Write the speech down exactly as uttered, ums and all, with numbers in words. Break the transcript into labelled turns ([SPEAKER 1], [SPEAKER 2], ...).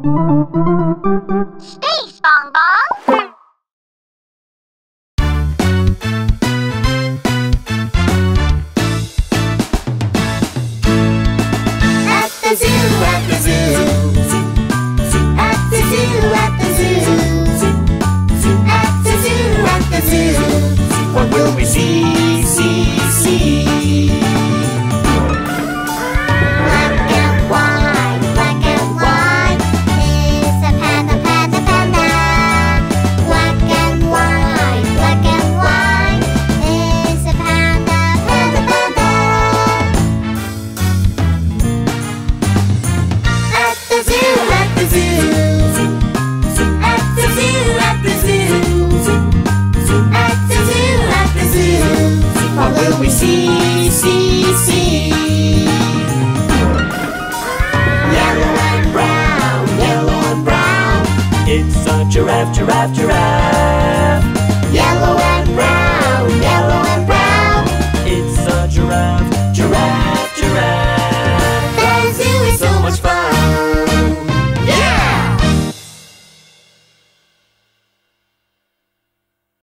[SPEAKER 1] Spacebonbon.
[SPEAKER 2] At the zoo, at the zoo. At the zoo, at the zoo. At the zoo, at the zoo.
[SPEAKER 3] What will we see, see, see?
[SPEAKER 2] Black and white, black and white. It's a panda, panda, panda. Black and white, black and white. It's a panda, panda, panda. At the zoo, at the zoo. At the zoo, at the zoo. At the zoo, at the zoo.
[SPEAKER 3] What will we see, see, see?
[SPEAKER 2] Yellow and brown, yellow and brown.
[SPEAKER 3] It's a giraffe, giraffe, giraffe.